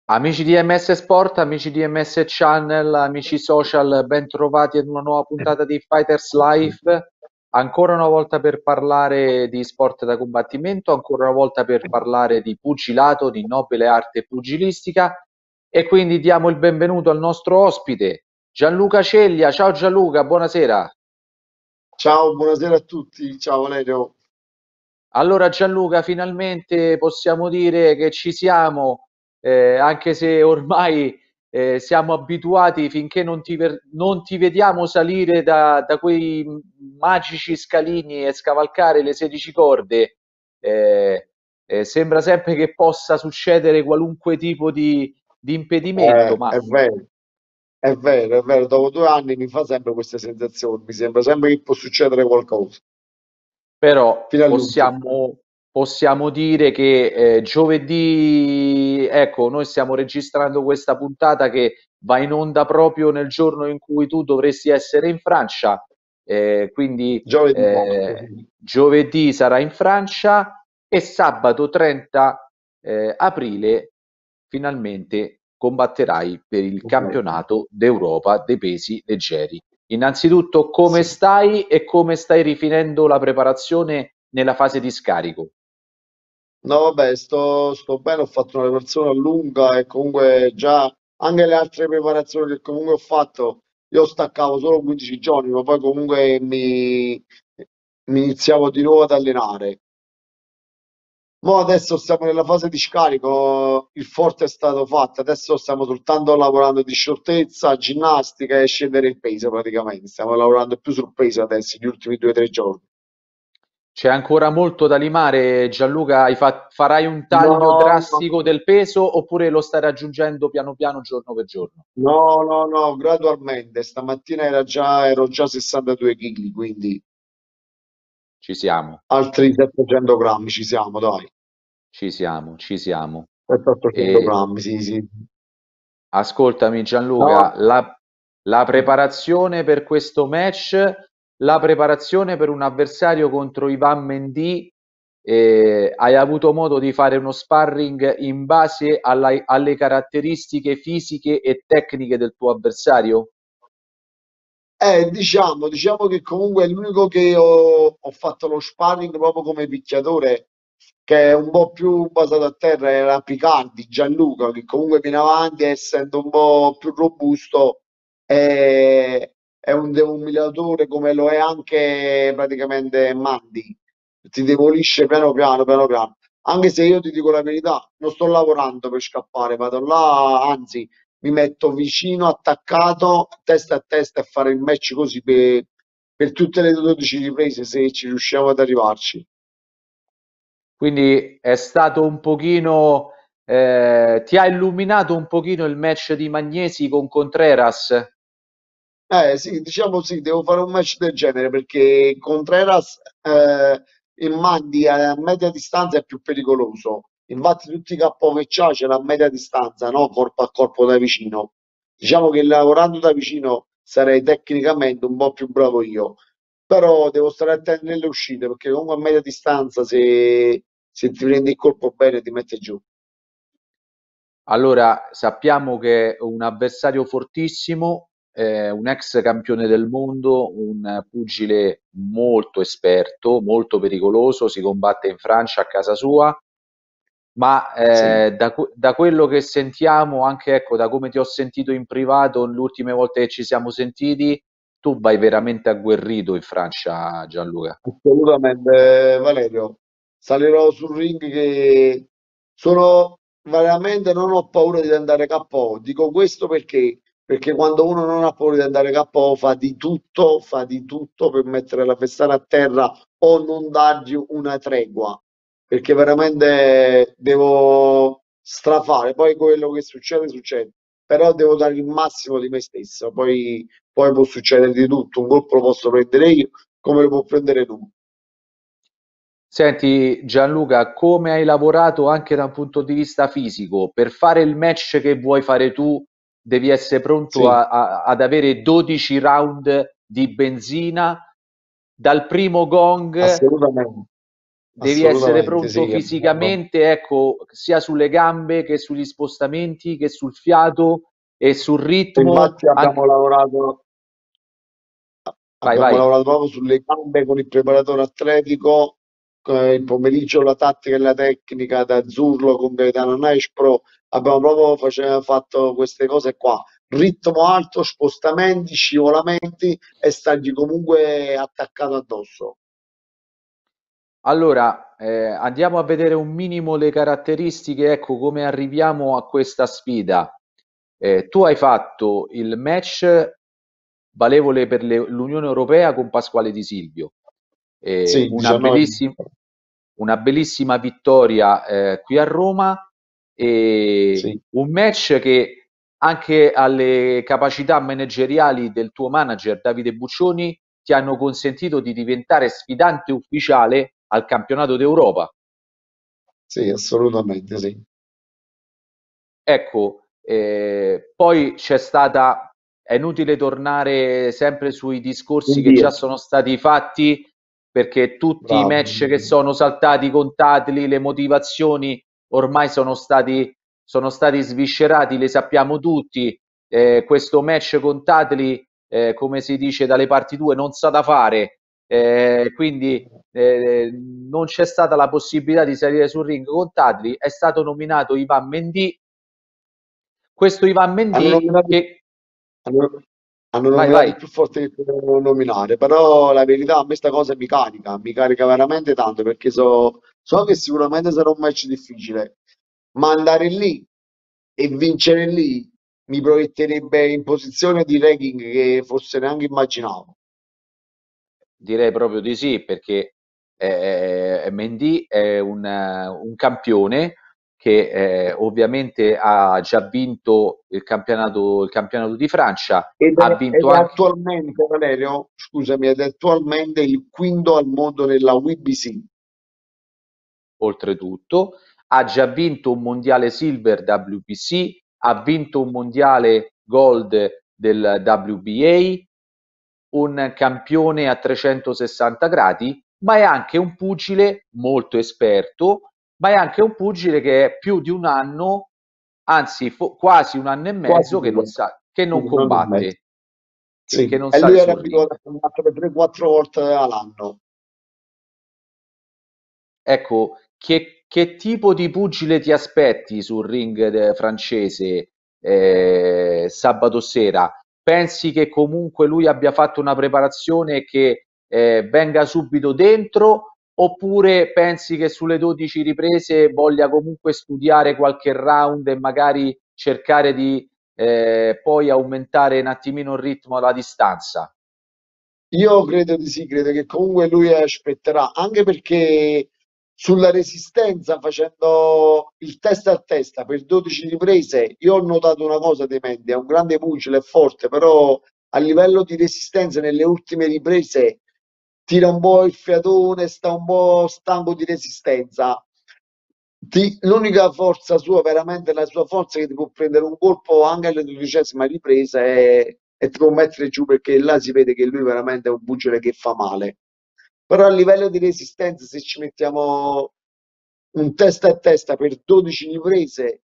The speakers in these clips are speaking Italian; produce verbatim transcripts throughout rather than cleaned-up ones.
Amici di M S Sport, amici di M S Channel, amici social, ben trovati ad una nuova puntata di Fighters Life. Ancora una volta per parlare di sport da combattimento, ancora una volta per parlare di pugilato, di nobile arte pugilistica. E quindi diamo il benvenuto al nostro ospite, Gianluca Ceglia. Ciao Gianluca, buonasera. Ciao, buonasera a tutti. Ciao Valerio. Allora Gianluca, finalmente possiamo dire che ci siamo, eh, anche se ormai eh, siamo abituati finché non ti, ver- non ti vediamo salire da, da quei magici scalini e scavalcare le sedici corde, eh, eh, sembra sempre che possa succedere qualunque tipo di, di impedimento, Eh, ma è vero, è vero, è vero. Dopo due anni mi fa sempre queste sensazioni. Mi sembra sempre che può succedere qualcosa. però Fino all'ultimo. possiamo, possiamo dire che eh, giovedì, ecco, noi stiamo registrando questa puntata che va in onda proprio nel giorno in cui tu dovresti essere in Francia, eh, quindi Giovedì notte, eh, sì. giovedì sarà in Francia e sabato trenta eh, aprile finalmente combatterai per il campionato d'Europa dei pesi leggeri. Innanzitutto, come Sì. stai e come stai rifinendo la preparazione nella fase di scarico? No, vabbè, sto, sto bene, ho fatto una preparazione lunga e comunque già anche le altre preparazioni che comunque ho fatto, io staccavo solo quindici giorni, ma poi comunque mi, mi iniziavo di nuovo ad allenare. Mo' adesso siamo nella fase di scarico, il forte è stato fatto, adesso stiamo soltanto lavorando di scioltezza, ginnastica e scendere il peso praticamente. Stiamo lavorando più sul peso adesso, gli ultimi due o tre giorni. C'è ancora molto da limare, Gianluca? Hai fa- farai un taglio No, no, drastico del peso oppure lo stai raggiungendo piano piano, giorno per giorno? no, no, no, gradualmente. Stamattina era già, ero già sessantadue chili, quindi Ci siamo, altri settecento grammi ci siamo, dai. ci siamo, ci siamo. settecento E grammi, sì, sì. ascoltami No, Gianluca, la, la preparazione per questo match, la preparazione per un avversario contro Ivan Mendy, eh, hai avuto modo di fare uno sparring in base alla- alle caratteristiche fisiche e tecniche del tuo avversario? Eh, diciamo, diciamo che comunque è l'unico che ho, ho fatto lo sparring proprio come picchiatore, che è un po' più basato a terra, era Picardi, Gianluca, che comunque viene avanti essendo un po' più robusto, è, è un deumiliatore come lo è anche praticamente Mandi, ti demolisce piano piano, piano piano. Anche se io ti dico la verità, non sto lavorando per scappare, vado là, anzi mi metto vicino, attaccato, testa a testa e fare il match così per, per tutte le dodici riprese se ci riusciamo ad arrivarci. Quindi è stato un pochino, eh, ti ha illuminato un pochino il match di Magnesi con Contreras? Eh sì, diciamo sì, devo fare un match del genere perché Contreras eh, in mandi a media distanza è più pericoloso. Infatti tutti i K O che c'ha ce l'ha a media distanza, no? Corpo a corpo da vicino. Diciamo che lavorando da vicino sarei tecnicamente un po' più bravo io, però devo stare attento nelle uscite perché comunque a media distanza se, se ti prendi il colpo bene ti mette giù. Allora, sappiamo che è un avversario fortissimo, eh, un ex campione del mondo, un pugile molto esperto, molto pericoloso, si combatte in Francia a casa sua, ma Sì. eh, da, que- da quello che sentiamo, anche ecco, da come ti ho sentito in privato le ultime volte che ci siamo sentiti, tu vai veramente agguerrito in Francia, Gianluca. Assolutamente, Valerio. Salirò sul ring che sono veramente non ho paura di andare K O. Dico questo perché, perché quando uno non ha paura di andare K O fa di tutto, fa di tutto per mettere l'avversario a terra o non dargli una tregua. Perché veramente devo strafare. Poi quello che succede, succede. Però devo dare il massimo di me stesso. Poi, poi può succedere di tutto. Un colpo lo posso prendere io come lo può prendere tu. Senti Gianluca, come hai lavorato anche da un punto di vista fisico? Per fare il match che vuoi fare tu, devi essere pronto Sì, a- a- ad avere dodici round di benzina dal primo gong assolutamente. devi essere assolutamente pronto sì, è vero. fisicamente, ecco, sia sulle gambe che sugli spostamenti, che sul fiato e sul ritmo. Infatti abbiamo Anche... lavorato, Vai, abbiamo vai. lavorato proprio sulle gambe con il preparatore atletico, eh, il pomeriggio la tattica e la tecnica da Zurlo con Gaetano Nespro, abbiamo proprio face- fatto queste cose qua. Ritmo alto, spostamenti, scivolamenti e stargli comunque attaccato addosso. Allora, eh, andiamo a vedere un minimo le caratteristiche, ecco come arriviamo a questa sfida. Eh, tu hai fatto il match valevole per le- l'Unione Europea con Pasquale Di Silvio. Eh, Sì, una diciannove. bellissim- una bellissima vittoria eh, qui a Roma e Sì, un match che anche alle capacità manageriali del tuo manager Davide Buccioni ti hanno consentito di diventare sfidante ufficiale al campionato d'Europa. sì, assolutamente sì. Ecco, eh, poi c'è stata, è inutile tornare sempre sui discorsi che già Quindi, sono stati fatti, perché tutti i bravo. match che sono saltati contateli, le motivazioni ormai sono stati, sono stati sviscerati, le sappiamo tutti. Eh, questo match contateli, eh, come si dice dalle parti tue, non sa da fare. Eh, quindi eh, non c'è stata la possibilità di salire sul ring con Tadri, è stato nominato Ivan Mendy. Questo Ivan Hanno Mendy nominato, che... hanno, hanno Vai, nominato vai, il più forte che potevano nominare, però la verità a me sta cosa mi carica, mi carica veramente tanto perché so, so che sicuramente sarà un match difficile, ma andare lì e vincere lì mi proietterebbe in posizione di ranking che forse neanche immaginavo. direi proprio di sì, perché eh, Mendy è un, eh, un campione che eh, ovviamente ha già vinto il campionato, il campionato di Francia, Ed ha è, ed vinto è anche, attualmente, Valerio, scusami, ed è attualmente il quinto al mondo nella W B C. oltretutto, ha già vinto un mondiale silver W B C, ha vinto un mondiale gold del W B A, un campione a trecentosessanta gradi, ma è anche un pugile molto esperto, ma è anche un pugile che è più di un anno, anzi fo- quasi un anno e Quasi mezzo che non due, sa, che non un anno e mezzo. combatte, che, che Sì, non e sale lui era sul ring. abituato a combattere tre quattro volte all'anno. Ecco, che, che tipo di pugile ti aspetti sul ring de- francese eh, sabato sera? Pensi che comunque lui abbia fatto una preparazione e che eh, venga subito dentro? Oppure pensi che sulle dodici riprese voglia comunque studiare qualche round e magari cercare di eh, poi aumentare un attimino il ritmo alla distanza? Io credo di sì, credo che comunque lui aspetterà, anche perché sulla resistenza, facendo il testa a testa per dodici riprese, io ho notato una cosa dei Mendy, è un grande pugile, è forte, però a livello di resistenza nelle ultime riprese tira un po' il fiatone, sta un po' stanco di resistenza. Ti- l'unica forza sua, veramente la sua forza che ti può prendere un colpo anche alla dodicesima ripresa e, e ti può mettere giù perché là si vede che lui veramente è un pugile che fa male. Però a livello di resistenza, se ci mettiamo un testa a testa per dodici riprese,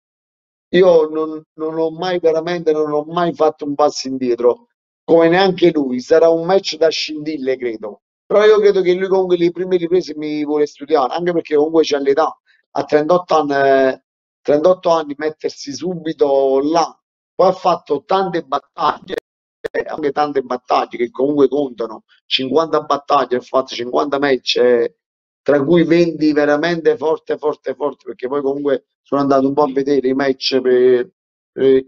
io non, non ho mai veramente, non ho mai fatto un passo indietro, come neanche lui. Sarà un match da scintille, credo. Però io credo che lui comunque le prime riprese mi vuole studiare, anche perché comunque c'è l'età. A trentotto anni, eh, trentotto anni mettersi subito là. Poi ha fatto tante battaglie, eh, anche tante battaglie che comunque contano. cinquanta battaglie, ha fatto cinquanta match, eh, tra cui venti veramente forte, forte, forte, perché poi comunque sono andato un po' a vedere i match per, per-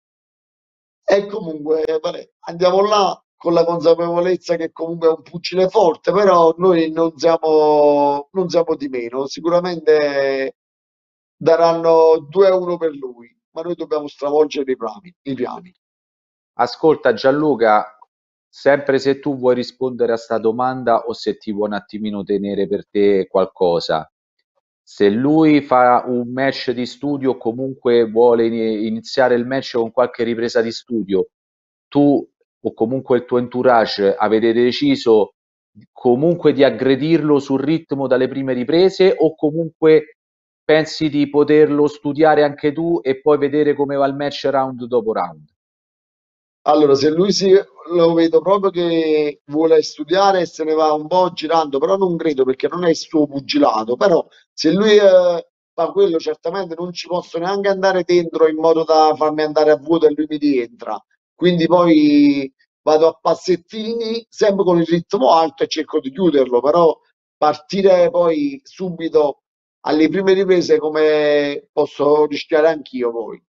e comunque vabbè, andiamo là con la consapevolezza che comunque è un pugile forte, però noi non siamo, non siamo di meno. Sicuramente daranno due a uno per lui, ma noi dobbiamo stravolgere i piani. I piani. Ascolta Gianluca, sempre se tu vuoi rispondere a sta domanda o se ti vuoi un attimino tenere per te qualcosa. Se lui fa un match di studio o comunque vuole ini- iniziare il match con qualche ripresa di studio, tu o comunque il tuo entourage avete deciso comunque di aggredirlo sul ritmo dalle prime riprese o comunque pensi di poterlo studiare anche tu e poi vedere come va il match round dopo round? Allora, se lui si, lo vedo proprio che vuole studiare e se ne va un po' girando, però non credo perché non è il suo pugilato, però se lui eh, fa quello certamente non ci posso neanche andare dentro in modo da farmi andare a vuoto e lui mi rientra. Quindi poi vado a passettini, sempre con il ritmo alto e cerco di chiuderlo, però partire poi subito alle prime riprese come posso rischiare anch'io poi.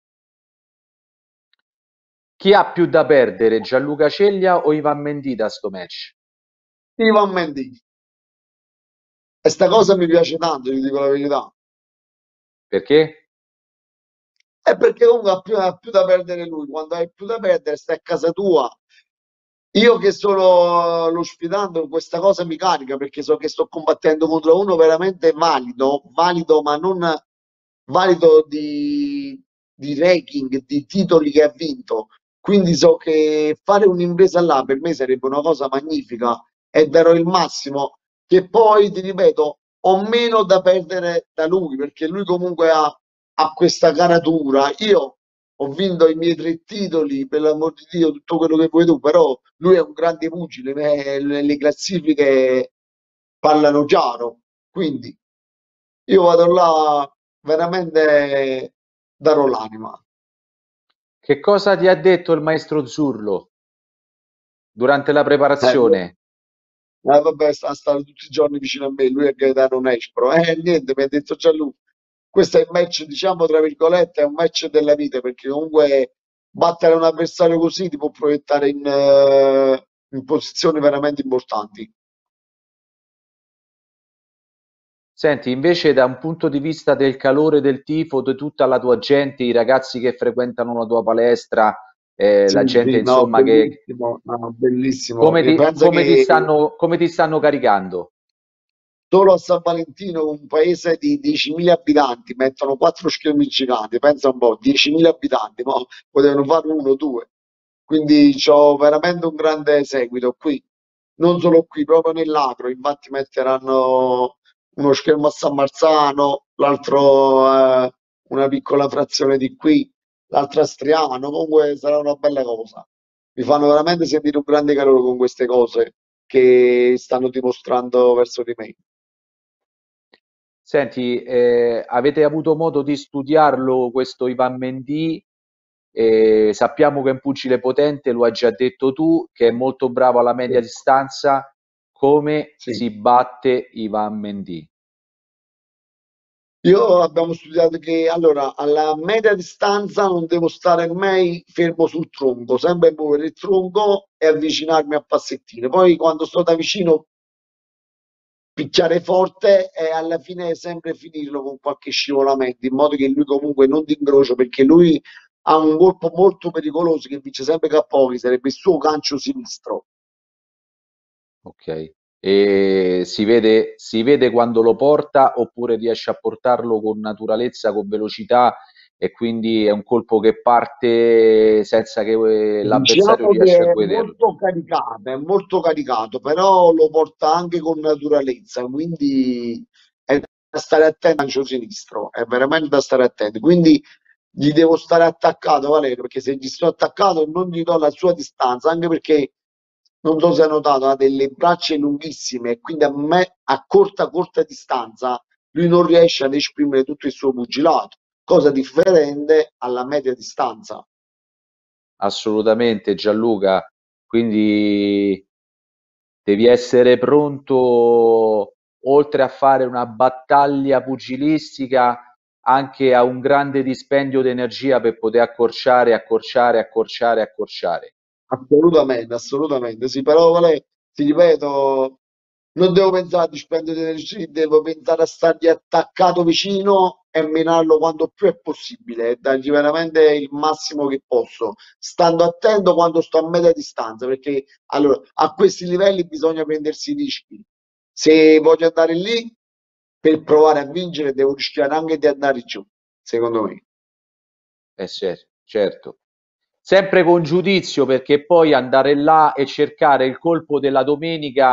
Chi ha più da perdere, Gianluca Ceglia o Ivan Mendita a sto match? Ivan Mendy. E sta cosa mi piace tanto, ti dico la verità. Perché? È perché comunque ha più, ha più da perdere lui. Quando hai più da perdere, stai a casa tua. Io che sono lo sfidando, questa cosa mi carica perché so che sto combattendo contro uno veramente valido, valido, ma non valido di, di ranking, di titoli che ha vinto. Quindi so che fare un'impresa là per me sarebbe una cosa magnifica e darò il massimo. Che poi, ti ripeto, ho meno da perdere da lui perché lui comunque ha, ha questa caratura. Io ho vinto i miei tre titoli, per l'amor di Dio, tutto quello che vuoi tu, però lui è un grande pugile, eh, le, le classifiche parlano chiaro, quindi io vado là veramente darò l'anima. Che cosa ti ha detto il maestro Zurlo durante la Eh, preparazione? eh, vabbè, sta, sta tutti i giorni vicino a me, lui è Gaetano Nespro. Eh, niente, mi ha detto già lui. Questo è il match, diciamo, tra virgolette, è un match della vita, perché comunque battere un avversario così ti può proiettare in, eh, in posizioni veramente importanti. Senti, invece da un punto di vista del calore del tifo, di tutta la tua gente, i ragazzi che frequentano la tua palestra, eh, Sì, la gente sì, no, insomma che bellissimo, no, bellissimo. come E ti, pensa come ti che stanno, come ti stanno caricando? solo a San Valentino, un paese di diecimila abitanti, mettono quattro schermi giganti, pensa un po', diecimila abitanti, ma potevano fare uno o due. Quindi c'ho veramente un grande seguito qui, non solo qui, proprio nell'agro. Infatti metteranno uno schermo a San Marzano, l'altro eh, una piccola frazione di qui, l'altro a Striano. Comunque sarà una bella cosa. Mi fanno veramente sentire un grande calore con queste cose che stanno dimostrando verso di me. Senti, eh, avete avuto modo di studiarlo questo Ivan Mendy? Eh, sappiamo che è un pugile potente, lo hai già detto tu, che è molto bravo alla media Sì, distanza. Come sì. si batte Ivan Mendy? Io abbiamo studiato che allora alla media distanza non devo stare mai fermo sul tronco, sempre muovere il tronco e avvicinarmi a passettine. Poi quando sto da vicino picchiare forte e alla fine sempre finirlo con qualche scivolamento, in modo che lui comunque non ti incrocia perché lui ha un colpo molto pericoloso che vince sempre K O, che sarebbe il suo gancio sinistro. Ok. E si vede, si vede quando lo porta oppure riesce a portarlo con naturalezza, con velocità e quindi è un colpo che parte senza che eh, l'avversario Diciamo che riesca a è vederlo. molto caricato, è molto caricato, però lo porta anche con naturalezza, quindi è da stare attento al lancio sinistro, è veramente da stare attenti. Quindi gli devo stare attaccato, Valerio, perché se gli sto attaccato non gli do la sua distanza, anche perché non so se hai notato, ha delle braccia lunghissime, e quindi a me a corta corta distanza lui non riesce ad esprimere tutto il suo pugilato, cosa differente alla media distanza. Assolutamente, Gianluca. Quindi devi essere pronto, oltre a fare una battaglia pugilistica, anche a un grande dispendio di energia per poter accorciare, accorciare, accorciare, accorciare. Assolutamente, assolutamente, sì, però vale, ti ripeto, non devo pensare a dispendere di energie, devo pensare a stargli attaccato vicino e menarlo quanto più è possibile e dargli veramente il massimo che posso, stando attento quando sto a media distanza, perché allora a questi livelli bisogna prendersi i rischi. Se voglio andare lì per provare a vincere, devo rischiare anche di andare giù, secondo me. Eh sì, certo. Sempre con giudizio, perché poi andare là e cercare il colpo della domenica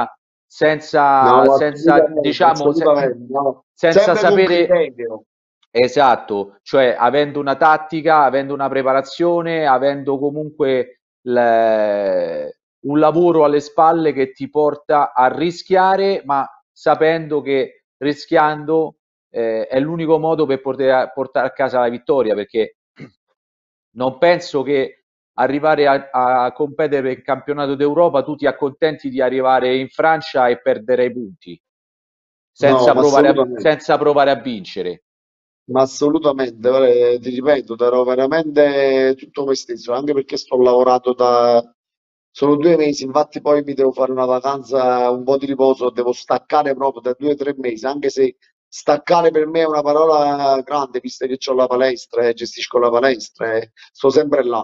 senza, No, senza assolutamente, diciamo, se- assolutamente, no. senza Sempre con sapere. criterio. Esatto, cioè avendo una tattica, avendo una preparazione, avendo comunque le- un lavoro alle spalle che ti porta a rischiare, ma sapendo che rischiando eh, è l'unico modo per poter portare a casa la vittoria, perché non penso che arrivare a, a competere per il campionato d'Europa tu ti accontenti di arrivare in Francia e perdere i punti No, senza ma provare a, assolutamente. senza provare a vincere. Ma assolutamente, guarda, ti ripeto, darò veramente tutto me stesso, anche perché sto lavorando da... Sono due mesi, infatti poi mi devo fare una vacanza, un po' di riposo, devo staccare proprio da due o tre mesi, anche se staccare per me è una parola grande, visto che ho la palestra, eh, gestisco la palestra, eh, sto sempre là.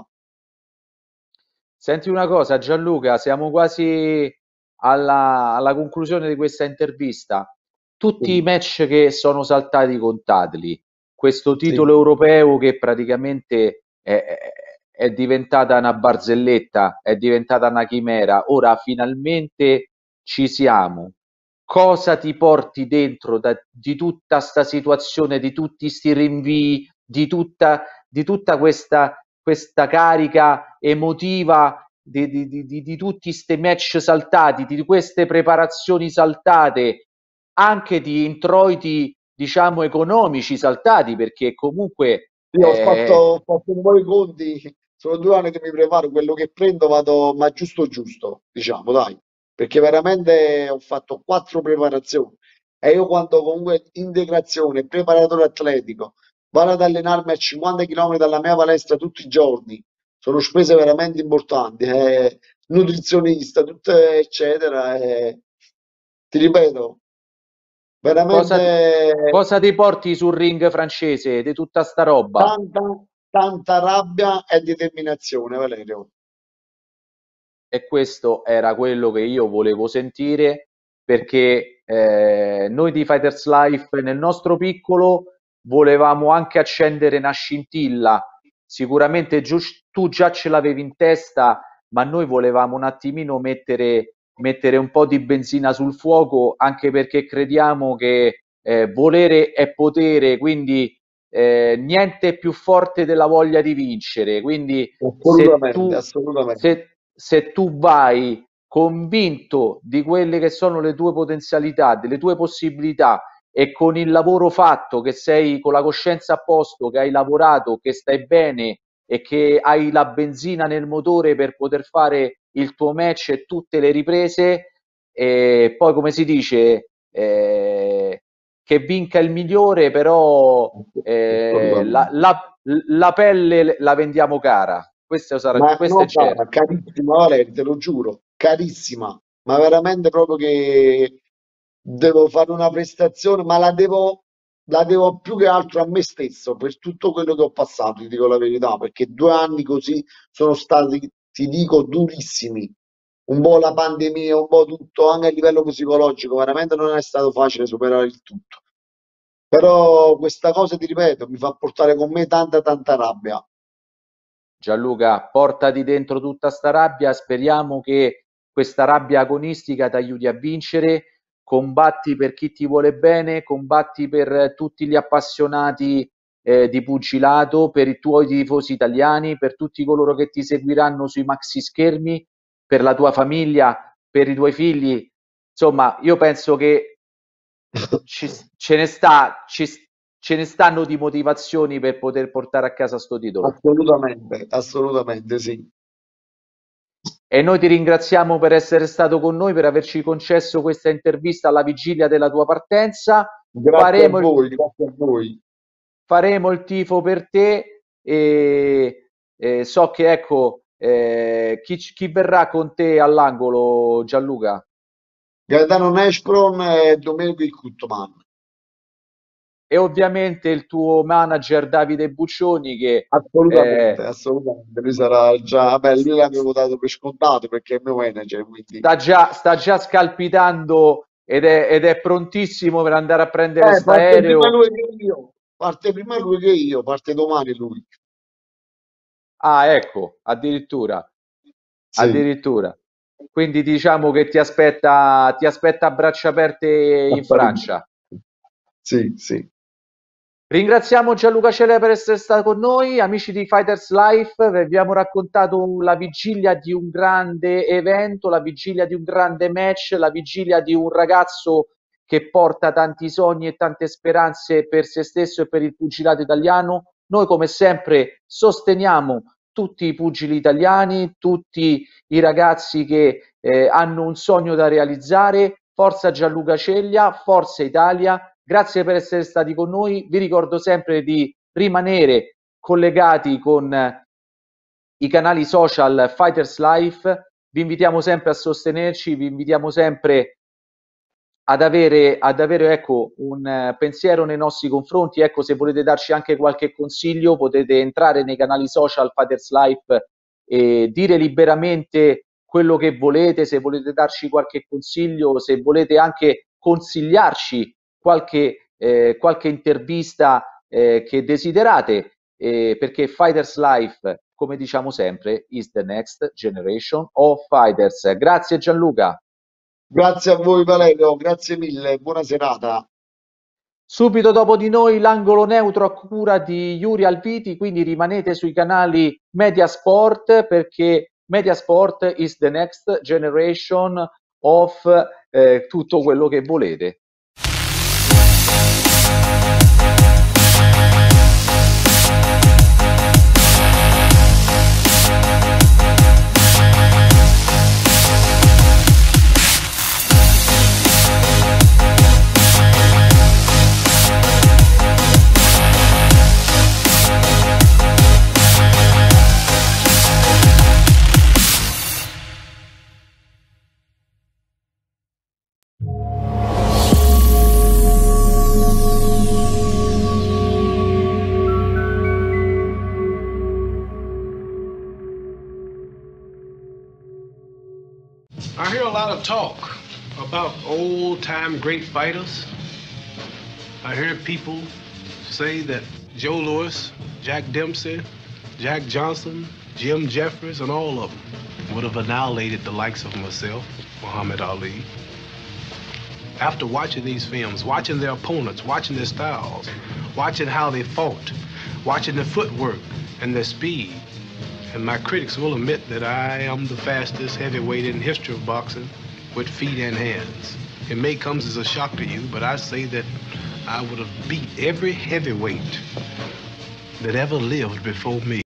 Senti una cosa, Gianluca, siamo quasi alla, alla conclusione di questa intervista. Tutti i Sì, match che sono saltati, contateli. Questo sì. titolo europeo che praticamente è, è- è diventata una barzelletta, è diventata una chimera. Ora finalmente ci siamo. Cosa ti porti dentro da- di tutta sta situazione, di tutti sti rinvii, di tutta, di tutta questa, questa carica emotiva di, di, di, di, di tutti questi match saltati, di queste preparazioni saltate, anche di introiti, diciamo, economici saltati, perché comunque Io ho fatto, eh, ho fatto un po' i conti, sono due anni che mi preparo, quello che prendo vado, ma giusto giusto, diciamo, dai, perché veramente ho fatto quattro preparazioni e io quando comunque integrazione, preparatore atletico, vado ad allenarmi a cinquanta chilometri dalla mia palestra tutti i giorni, sono spese veramente importanti, eh, nutrizionista, tutte eccetera, eh, ti ripeto, cosa, veramente cosa ti porti sul ring francese di tutta sta roba? tanta, tanta rabbia e determinazione, Valerio. E questo era quello che io volevo sentire perché eh, noi di Fighters Life nel nostro piccolo volevamo anche accendere una scintilla. Sicuramente giu- tu già ce l'avevi in testa, ma noi volevamo un attimino mettere, mettere un po' di benzina sul fuoco, anche perché crediamo che eh, volere è potere, quindi eh, niente è più forte della voglia di vincere. Quindi se Assolutamente, tu, assolutamente. se, se tu vai convinto di quelle che sono le tue potenzialità, delle tue possibilità e con il lavoro fatto, che sei con la coscienza a posto, che hai lavorato, che stai bene e che hai la benzina nel motore per poter fare il tuo match e tutte le riprese, e poi come si dice, eh, che vinca il migliore, però eh, la, Assolutamente. la- la pelle la vendiamo cara. Questo sarà, Ma questo è no, certo. cara, carissima Valeria, te lo giuro, carissima, ma veramente proprio che devo fare una prestazione, ma la devo, la devo più che altro a me stesso per tutto quello che ho passato, ti dico la verità, perché due anni così sono stati, ti dico, durissimi. Un po' la pandemia, un po' tutto, anche a livello psicologico, veramente non è stato facile superare il tutto. Però questa cosa, ti ripeto, mi fa portare con me tanta, tanta rabbia. Gianluca, portati dentro tutta sta rabbia, speriamo che questa rabbia agonistica ti aiuti a vincere, combatti per chi ti vuole bene, combatti per tutti gli appassionati eh, di pugilato, per i tuoi tifosi italiani, per tutti coloro che ti seguiranno sui maxi schermi, per la tua famiglia, per i tuoi figli. Insomma, io penso che ci- ce ne sta, ci- ce ne stanno di motivazioni per poter portare a casa sto titolo. Assolutamente, assolutamente sì. E noi ti ringraziamo per essere stato con noi, per averci concesso questa intervista alla vigilia della tua partenza. Grazie a Faremo il, voi, grazie a voi. faremo il tifo per te e, e so che ecco eh, chi, chi verrà con te all'angolo, Gianluca? Gaetano Nespron e Domenico Iccuttoman. E ovviamente il tuo manager Davide Buccioni che Assolutamente, eh, assolutamente. Lui sarà già, beh, lui l'avevo dato per scontato perché è il mio manager, quindi... sta già, sta già scalpitando ed è, ed è prontissimo per andare a prendere Eh, parte prima st'aereo. lui che io, parte prima lui che io, parte domani lui. Ah, ecco, addirittura, Sì. addirittura. quindi diciamo che ti aspetta, ti aspetta a braccia aperte in Francia. Sì, sì. Ringraziamo Gianluca Cele per essere stato con noi, amici di Fighters Life, vi abbiamo raccontato la vigilia di un grande evento, la vigilia di un grande match, la vigilia di un ragazzo che porta tanti sogni e tante speranze per se stesso e per il pugilato italiano. Noi come sempre sosteniamo tutti i pugili italiani, tutti i ragazzi che eh, hanno un sogno da realizzare. Forza Gianluca Ceglia, forza Italia. Grazie per essere stati con noi. Vi ricordo sempre di rimanere collegati con i canali social Fighters Life. Vi invitiamo sempre a sostenerci, vi invitiamo sempre ad avere, ad avere ecco, un eh, pensiero nei nostri confronti. Ecco, se volete darci anche qualche consiglio, potete entrare nei canali social Fighters Life e dire liberamente quello che volete, se volete darci qualche consiglio, se volete anche consigliarci qualche, eh, qualche intervista eh, che desiderate, eh, perché Fighters Life, come diciamo sempre, is the next generation of fighters. Grazie Gianluca. Grazie a voi Valerio, grazie mille, buona serata. Subito dopo di noi l'angolo neutro a cura di Yuri Alviti, quindi rimanete sui canali Mediasport perché Mediasport is the next generation of eh, tutto quello che volete. I hear a lot of talk about old-time great fighters. I hear people say that Joe Louis, Jack Dempsey, Jack Johnson, Jim Jeffries, and all of them would have annihilated the likes of myself, Muhammad Ali. After watching these films, watching their opponents, watching their styles, watching how they fought, watching their footwork and their speed, and my critics will admit that I am the fastest heavyweight in history of boxing with feet and hands. It may come as a shock to you, but I say that I would have beat every heavyweight that ever lived before me.